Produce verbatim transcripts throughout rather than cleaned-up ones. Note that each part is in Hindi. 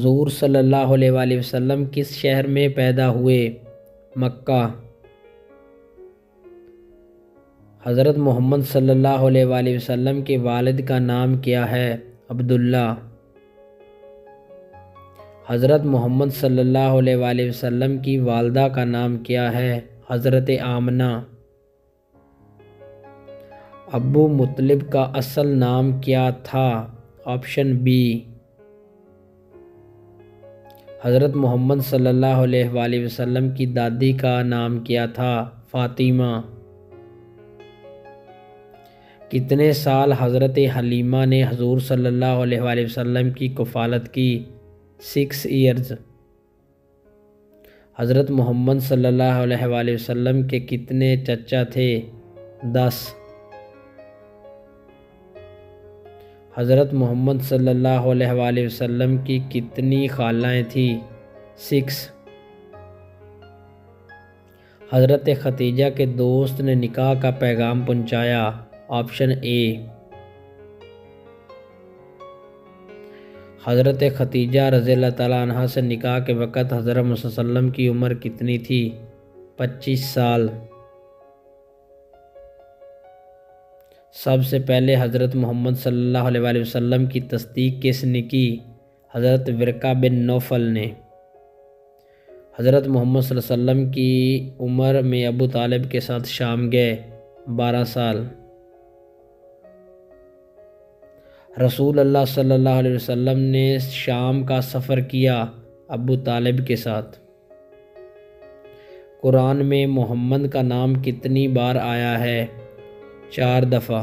हजूर सल्लल्लाहु अलैहि वसल्लम किस शहर में पैदा हुए? मक्का। हज़रत मोहम्मद सल्लल्लाहु अलैहि वसल्लम के वालिद का नाम क्या है? अब्दुल्ला। हज़रत मोहम्मद सल्लल्लाहु अलैहि वसल्लम की वालदा का नाम क्या है? हज़रत आमना। अब्बू मुत्तलिब का असल नाम क्या था? Option B. हज़रत मोहम्मद सल्लल्लाहु अलैहि वसल्लम की दादी का नाम क्या था? फ़ातिमा। कितने साल हज़रत हलीमा ने हजूर सल्लल्लाहु अलैहि वसल्लम की कफ़ालत की? Six years. हज़रत मोहम्मद सल्लल्लाहु अलैहि वसल्लम के कितने चचा थे? दस। हज़रत मोहम्मद सल्लल्लाहु अलैहि वसल्लम की कितनी खालाएँ थी? सिक्स। हज़रत खतीजा के दोस्त ने निकाह का पैगाम पहुँचाया? Option A. हज़रत खतीजा रज़ियल्लाहु तआला अन्हा से निकाह के वक़्त हज़रत मुहम्मद सल्लल्लाहु अलैहि वसल्लम की उम्र कितनी थी? पच्चीस साल। सबसे पहले हज़रत मोहम्मद सल्लल्लाहु अलैहि वसल्लम की तस्दीक किसने की? हज़रत वर्का बिन नौफल ने। हज़रत मोहम्मद सल्लल्लाहु अलैहि वसल्लम की उम्र में अबू तालिब के साथ शाम गए? बारह साल। रसूल अल्लाह सल्लल्लाहु अलैहि वसल्लम ने शाम का सफ़र किया अबू तालिब के साथ। कुरान में मोहम्मद का नाम कितनी बार आया है? चार दफ़ा।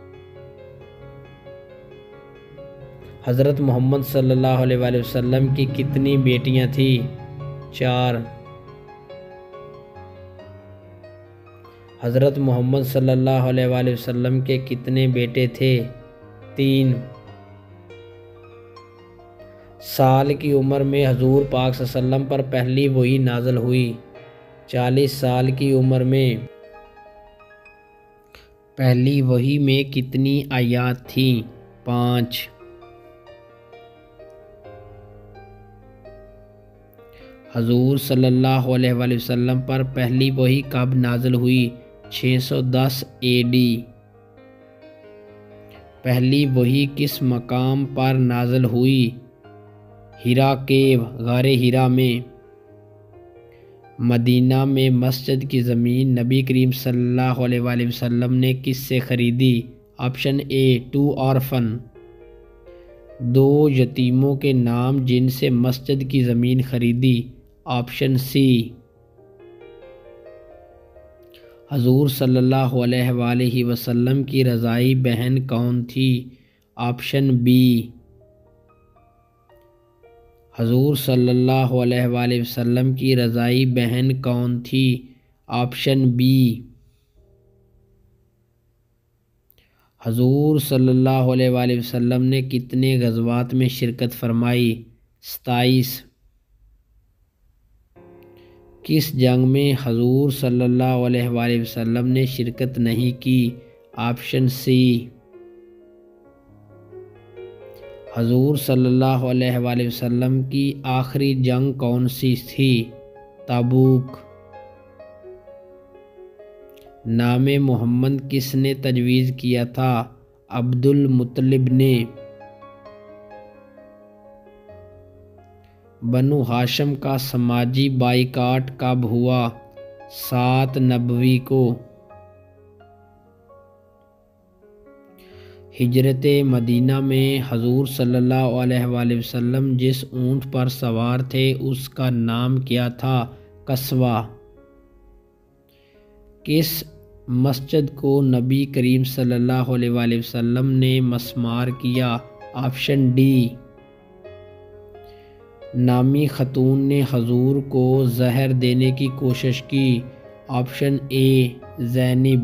हज़रत मोहम्मद सल्लल्लाहु अलैहि वसल्लम की कितनी बेटियां थी? चार। हज़रत मोहम्मद सल्लल्लाहु अलैहि वसल्लम के कितने बेटे थे? तीन। साल की उम्र में हजूर पाक सल्लल्लाहु अलैहि वसल्लम पर पहली वही नाज़िल हुई? चालीस साल की उम्र में। पहली वही में कितनी आयत थी? पाँच। हजूर सल्लल्लाहु अलैहि वसल्लम पर पहली वही कब नाज़िल हुई? छः सौ दस ए डी। पहली वही किस मकाम पर नाज़िल हुई? हिरा केव, गारे हिरा में। मदीना में मस्जिद की ज़मीन नबी करीम सल्लल्लाहु अलैहि वसल्लम ने किससे ख़रीदी? Option A two orphan. दो यतीमों के नाम जिनसे मस्जिद की ज़मीन खरीदी? Option C. हजूर सल्लल्लाहु अलैहि वसल्लम की रज़ाई बहन कौन थी? Option B. हजूर सल्लल्लाहु अलैहि वसल्लम की रज़ाई बहन कौन थी? Option B. हजूर सल्लल्लाहु अलैहि वसल्लम ने कितने ग़ज़वात में शिरकत फरमाई? सताईस। किस जंग में हजूर सल्लल्लाहु अलैहि वसल्लम ने शिरकत नहीं की? Option C. हजूर सल्लल्लाहु अलैहि वसल्लम की आखिरी जंग कौन सी थी? तबूक। नामे मोहम्मद किसने तजवीज़ किया था? अब्दुल मुत्तलिब ने। बनु हाशिम का समाजी बाइकाट कब हुआ? सात नबवी को। हिजरत मदीना में हजूर सल्लल्लाहु अलैहि वसल्लम जिस ऊँट पर सवार थे उसका नाम क्या था? कस्वा। किस मस्जिद को नबी करीम सल्लल्लाहु अलैहि वसल्लम ने मस्मार किया? Option D. नामी खतून ने हजूर को जहर देने की कोशिश की? Option A Zainab.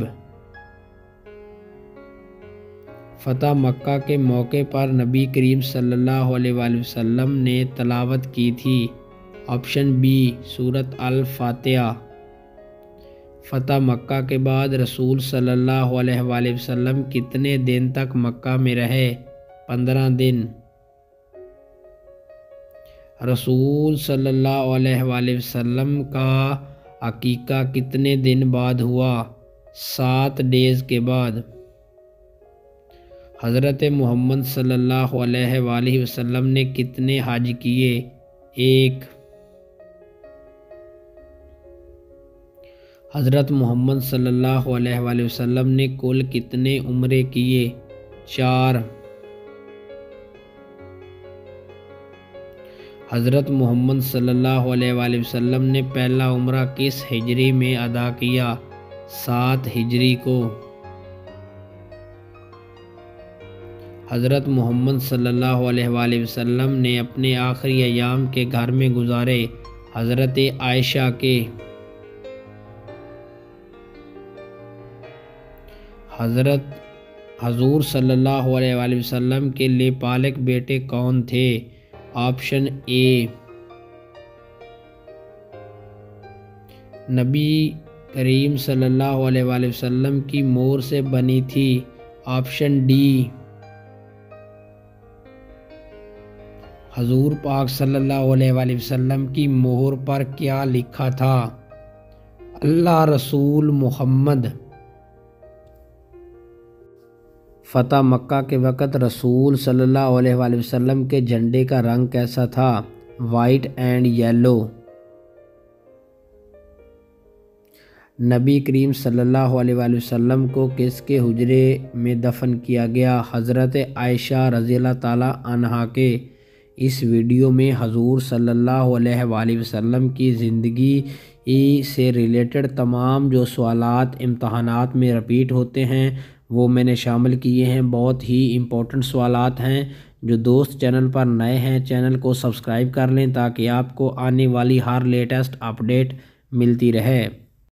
फ़तह मक्का के मौके पर नबी करीम सल्लल्लाहु अलैहि वसल्लम ने तलावत की थी? ऑप्शन बी सूरत अल फातिहा। फ़तह मक्का के बाद रसूल सल्लल्लाहु अलैहि वसल्लम कितने दिन तक मक्का में रहे? पंद्रह दिन। रसूल सल्लल्लाहु अलैहि वसल्लम का अकीका कितने दिन बाद हुआ? सात डेज के बाद। हज़रत मोहम्मद सल्लल्लाहु अलैहि वसल्लम ने कितने हज किए? एक। हज़रत मोहम्मद सल्लल्लाहु अलैहि वसल्लम ने कुल कितने उम्रे किए? चार। हज़रत मोहम्मद सल्लल्लाहु अलैहि वसल्लम ने पहला उम्रा किस हिजरी में अदा किया? सात हिजरी को। हज़रत मोहम्मद सल्लल्लाहु अलैहि वसल्लम ने अपने आखिरी अयाम के घर में गुजारे? हज़रत आयशा के। हज़रत हजूर सल्लल्लाहु अलैहि वसल्लम के लेपालक बेटे कौन थे? ऑप्शन ए नबी करीम सल्लल्लाहु अलैहि वसल्लम की मोहर से बनी थी। ऑप्शन डी हजूर पाक सल्लल्लाहु अलैहि वसल्लम की मोहर पर क्या लिखा था? अल्लाह रसूल मोहम्मद। फ़तह मक्का के वक़्त रसूल सल्लल्लाहु अलैहि वसल्लम के झंडे का रंग कैसा था? White and yellow. नबी करीम सल्लल्लाहु अलैहि वसल्लम को किसके हुजरे में दफन किया गया? हज़रत आयशा रज़ियल्लाहु ताला अन्हा के। इस वीडियो में हजूर सल्लल्लाहु अलैहि वसल्लम की ज़िंदगी से रिलेटेड तमाम जो सवालात इम्तहानात में रिपीट होते हैं वो मैंने शामिल किए हैं। बहुत ही इम्पोर्टेंट सवालात हैं। जो दोस्त चैनल पर नए हैं चैनल को सब्सक्राइब कर लें ताकि आपको आने वाली हर लेटेस्ट अपडेट मिलती रहे।